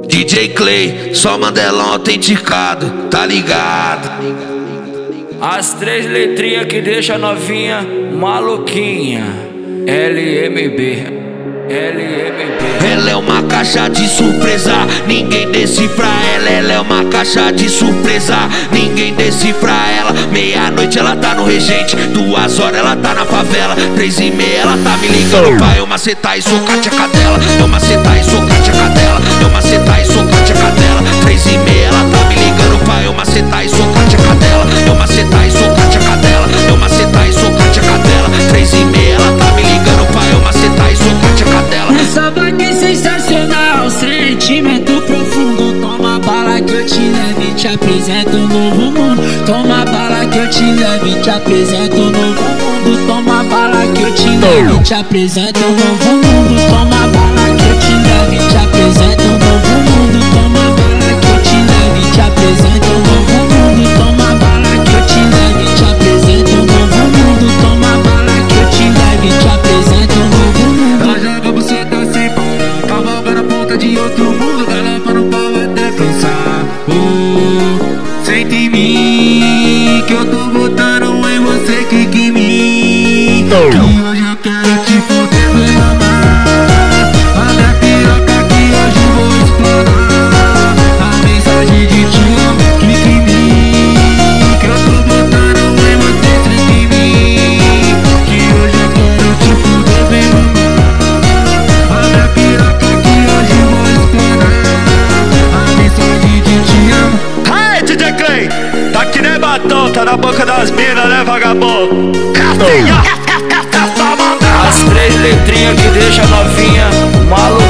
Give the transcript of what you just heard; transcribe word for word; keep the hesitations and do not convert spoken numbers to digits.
D J Clay, só Mandelão autenticado, tá ligado? As três letrinhas que deixa a novinha maluquinha. L M B, L M B. Ela é uma caixa de surpresa, ninguém decifra ela. Ela é uma caixa de surpresa, ninguém decifra ela. Meia-noite ela tá no Regente, duas horas ela tá na favela, três e meia ela tá me ligando pra eu macetar e socar a tcheca dela. Eu macetar e socar a tcheca dela, eu macetar e socar a tcheca dela. Três e meia ela tá me ligando pra eu macetar e socar a tcheca dela. Eu macetar e socar a tcheca dela, eu macetar e socar a tcheca dela. Três e meia ela tá me ligando pra eu macetar e socar a tcheca dela. Essa vibe é sensacional, sentimento profundo. Toma bala que eu te levo e te apresento um novo mundo. Toma bala que eu te levo e te apresento um novo mundo. Toma bala que eu te levo e te apresento um novo mundo. Toma bala que eu te levo e te apresento um novo mundo. Toma bala que eu te levo e te apresento um novo mundo. Toma bala que eu te levo e te apresento um novo mundo. Toma bala que eu te levo e te apresento um novo mundo. Ela joga você tá sem parar, cavalga na ponta de outro mundo. Galapa no pau até cansar. Oh, sente em mim que eu tô botando em você, que que mim. Que hoje eu quero te fuder, vem mamar. A minha piroca que hoje eu vou explorar. A mensagem de te amo, clique em mim. Que eu tô botando em você, sente em mim. Que hoje eu quero te fuder, vem mamar. A minha piroca que hoje eu vou explorar. A mensagem de te amo. Aê, D J Clay, tá que nem batom, tá na boca das minas, né, vagabundo? As três letrinhas que deixa a novinha maluquinha.